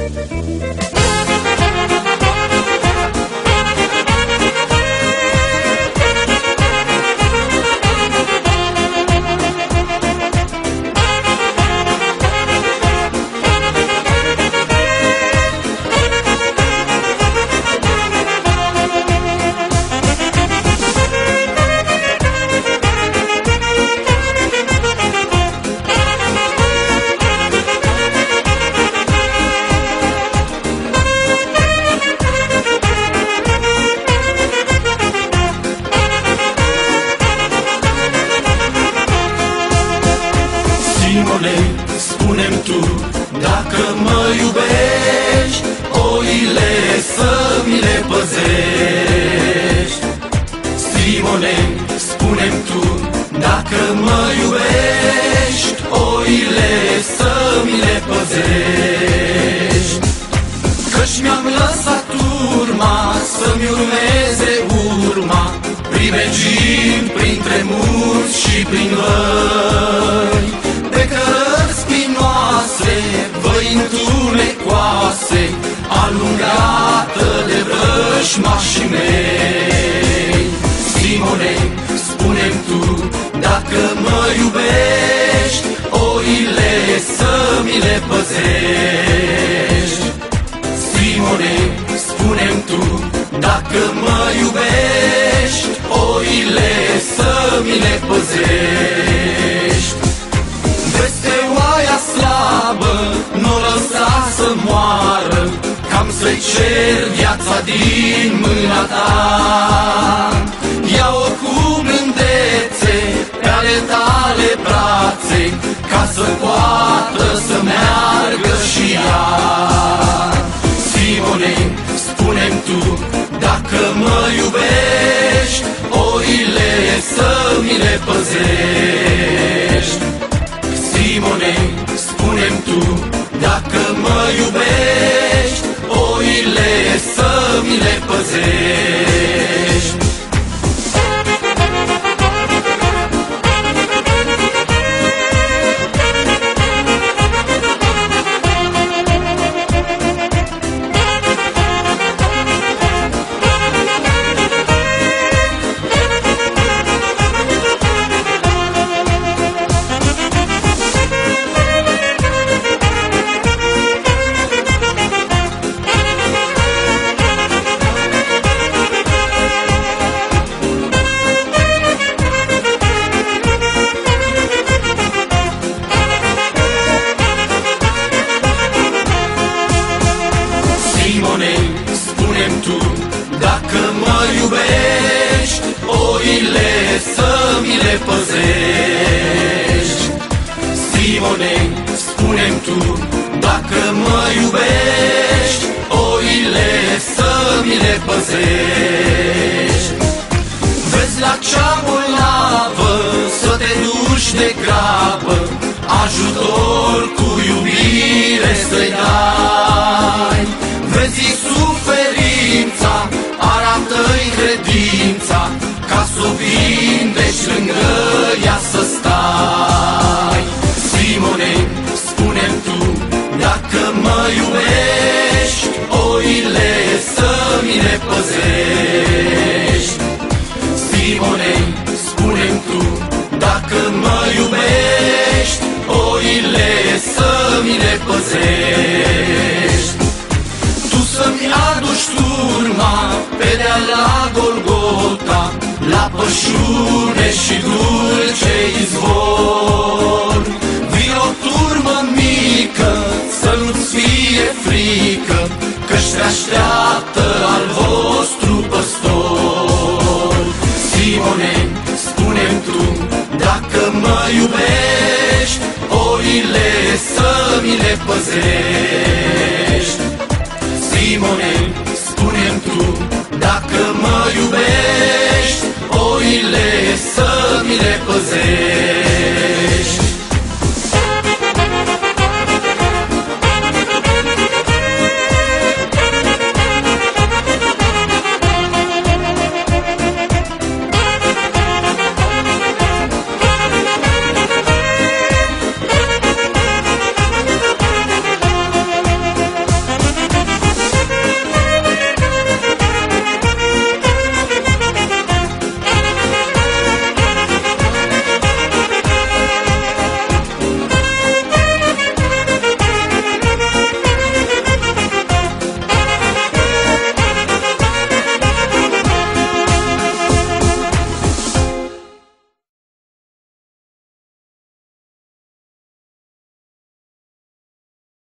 Simone, spune-mi tu, dacă mă iubești, oile să mi le păzești. Simone, spune-mi tu, dacă mă iubești, oile să mi le păzești. Căci mi-am lăsat urma să-mi urmeze urma, primegind printre munți și prin văi, pe cărări spinoase, văi întunecoase, alungată de vrăjmașii mei. Simone, spune-mi tu, dacă mă iubești, oile să mi le păzești. Simone, spune-mi tu, dacă mă iubești, oile să mi le păzești. Vezi pe oaia slabă, n-o lăsa să moară, cam să-i cer viața din mâna ta. Ia-o cu blândețe pe ale tale brațe, ca să poată să meargă și ea. Simone, spune-mi tu, dacă mă iubești, oile să mi le păzești. Simone, spune-mi tu, dacă mă iubești, oile să mi le păzești. Simone, spune-mi tu, dacă mă iubești, oile să mi le păzești. Simone, spune-mi tu, dacă mă iubești, oile să mi le păzești. Vezi la cea bolnavă să te duci de grabă, ajutor cu iubire să-i dai. Vezi suferința, arată-i credința, ca s-o vindeci lângă ea să stai. Simone, spune-mi tu, dacă mă iubești, oile să mi le păzești. Simone, spune-mi tu, dacă mă iubești, oile să mi le păzești. Tu să-mi aduci turma pe de-a la Golgota, la pășune și dulce izvor. Vii o turmă mică, să nu-ți fie frică, că-și te așteaptă al vostru păstor. Simone, spune-mi tu, dacă mă iubești, oile să mi le păzești. Simone, spune-mi tu, dacă mă iubești, oile să mi le păzești.